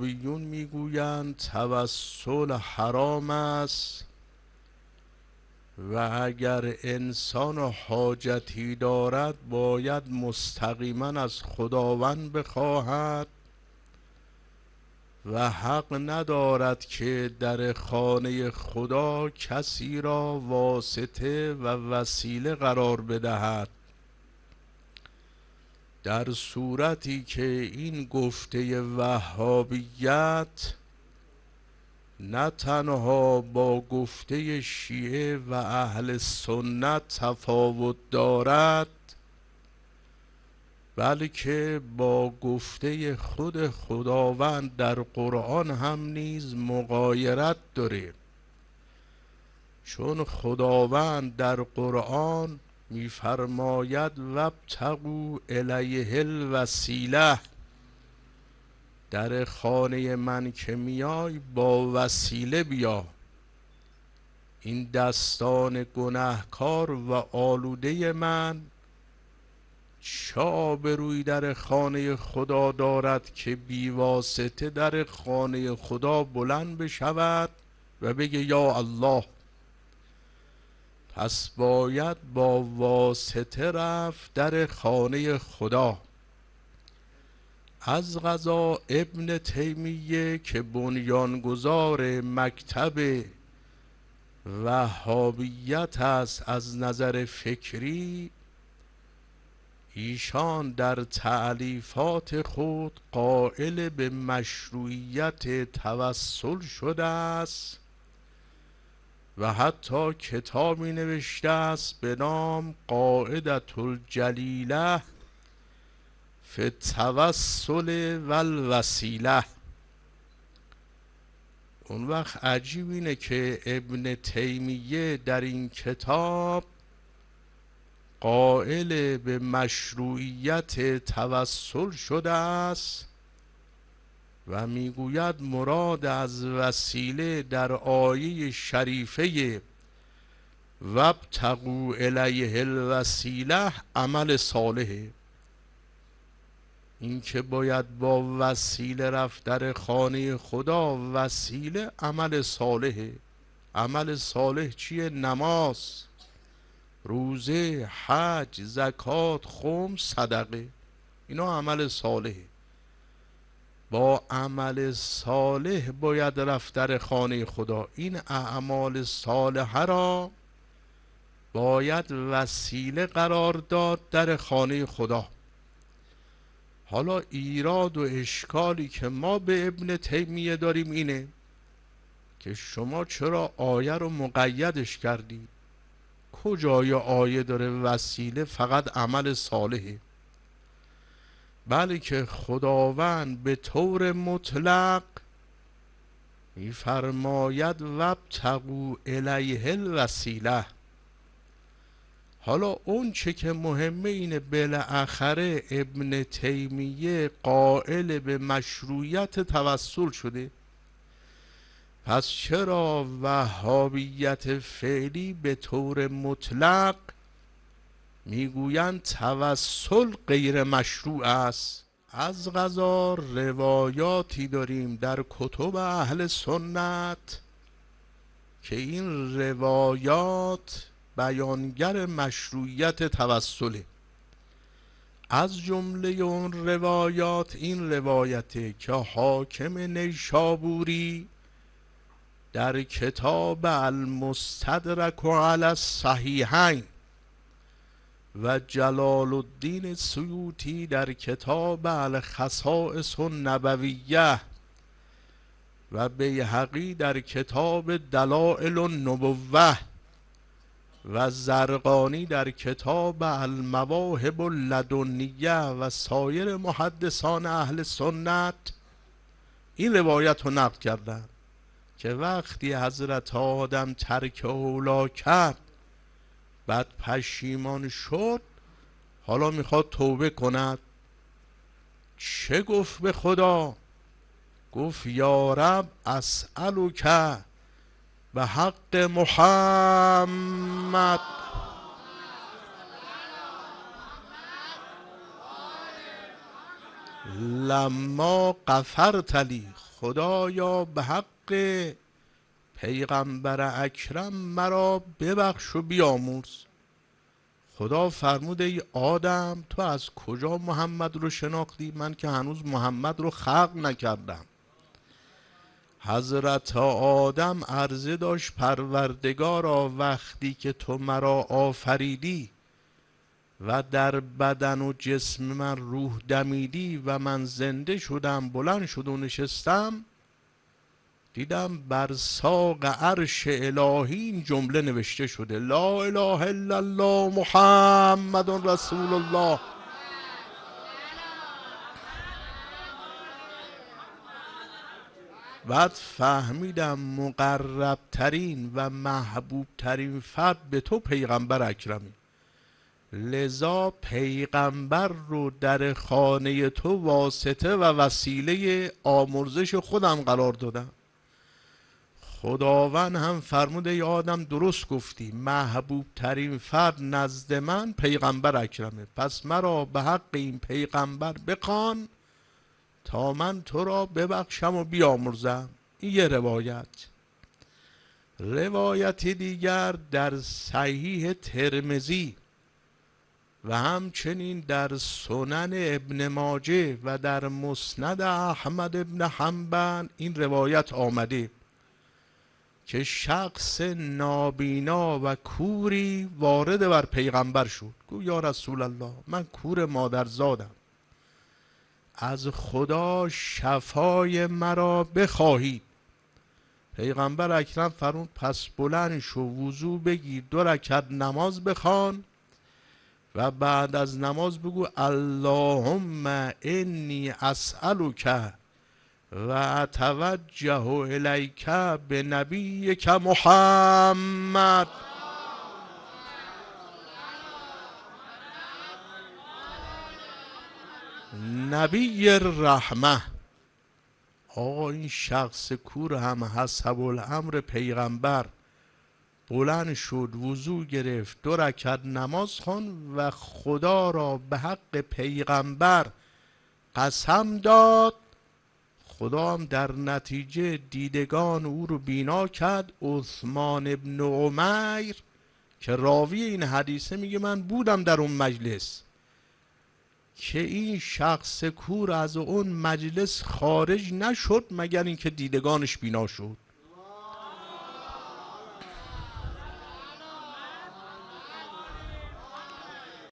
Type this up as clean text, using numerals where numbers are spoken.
وهابیون میگویند توسل حرام است و اگر انسان حاجتی دارد باید مستقیما از خداوند بخواهد و حق ندارد که در خانه خدا کسی را واسطه و وسیله قرار بدهد. در صورتی که این گفته وهابیت نه تنها با گفته شیعه و اهل سنت تفاوت دارد بلکه با گفته خود خداوند در قرآن هم نیز مغایرت داره، چون خداوند در قرآن میفرماید وابتغوا الیه الوسیله، در خانه من که میای با وسیله بیا. این دستان گناهکار و آلوده من چه آبرویی در خانه خدا دارد که بیواسطه در خانه خدا بلند بشود و بگه یا الله؟ پس باید با واسطه رفت در خانه خدا. از قضا ابن تیمیه که بنیانگذار مکتب وهابیت است از نظر فکری، ایشان در تألیفات خود قائل به مشروعیت توسل شده است و حتی کتابی نوشته است به نام قاعدة الجلیله فی التوسل و الوسیله. اون وقت عجیب اینه که ابن تیمیه در این کتاب قائل به مشروعیت توسل شده است و میگوید مراد از وسیله در آیه شریفه وابتغوا الیه الوسیله عمل صالحه. این که باید با وسیله رفت در خانه خدا، وسیله عمل صالحه. عمل صالح چیه؟ نماز، روزه، حج، زکات، خمس، صدقه، اینا عمل صالحه. با عمل صالح باید رفت در خانه خدا. این اعمال صالحه را باید وسیله قرار داد در خانه خدا. حالا ایراد و اشکالی که ما به ابن تیمیه داریم اینه که شما چرا آیه رو مقیدش کردید؟ کجای آیه داره وسیله فقط عمل صالحه؟ بلکه خداوند به طور مطلق میفرماید وابتغوا الیه الوسیله. حالا اون چه که مهمه اینه بالاخره ابن تیمیه قائل به مشروعیت توسل شده، پس چرا وهابیت فعلی به طور مطلق میگویند توسل غیر مشروع است؟ از قضا روایاتی داریم در کتب اهل سنت که این روایات بیانگر مشروعیت توسله. از جمله اون روایات این روایته که حاکم نیشابوری در کتاب المستدرک علی الصحیحین و جلال الدین سیوطی در کتاب الخصائص النبویه و بیهقی در کتاب دلائل النبوه و زرقانی در کتاب المواهب اللدنیه و سایر محدثان اهل سنت این روایت رو نقل کردن که وقتی حضرت آدم ترک اولا کرد، بعد پشیمان شد، حالا میخواد توبه کند. چه گفت به خدا؟ گفت یا رب اسألک به حق محمد لما غفرت لی. خدایا به حق پیغمبر اکرم مرا ببخش و بیامرز. خدا فرمود ای آدم تو از کجا محمد رو شناختی؟ من که هنوز محمد رو خلق نکردم. حضرت آدم عرضه داشت پروردگارا وقتی که تو مرا آفریدی و در بدن و جسم من روح دمیدی و من زنده شدم، بلند شد و نشستم، دیدم بر ساق عرش الهی این جمله نوشته شده: لا اله الا الله محمد رسول الله. بعد فهمیدم مقرب ترین و محبوب ترین فرد به تو پیغمبر اکرمی، لذا پیغمبر رو در خانه تو واسطه و وسیله آمرزش خودم قرار دادم. خداوند هم فرموده ای آدم درست گفتی، محبوب ترین فرد نزد من پیغمبر اکرمه، پس مرا به حق این پیغمبر بخوان تا من تو را ببخشم و بیامرزم. این یه روایت. روایت دیگر در صحیح ترمذی و همچنین در سنن ابن ماجه و در مسند احمد ابن حنبل این روایت آمده که شخص نابینا و کوری وارد بر پیغمبر شد، گفت یا رسول الله من کور مادرزادم، از خدا شفای مرا بخواهید. پیغمبر اکرم فرمود پس بلند شو، وضو بگیر، 2 رکعت نماز بخوان و بعد از نماز بگو اللهم انی اسألک و اتوجه الیک به نبیک محمد. نبی الرحمه. آقا این شخص کور هم حسب الامر پیغمبر بلند شد، وضو گرفت، 2 رکعت نماز خوان و خدا را به حق پیغمبر قسم داد. خدا هم در نتیجه دیدگان او رو بینا کرد. عثمان ابن عمیر که راوی این حدیثه میگه من بودم در اون مجلس که این شخص کور از اون مجلس خارج نشد مگر اینکه دیدگانش بینا شد.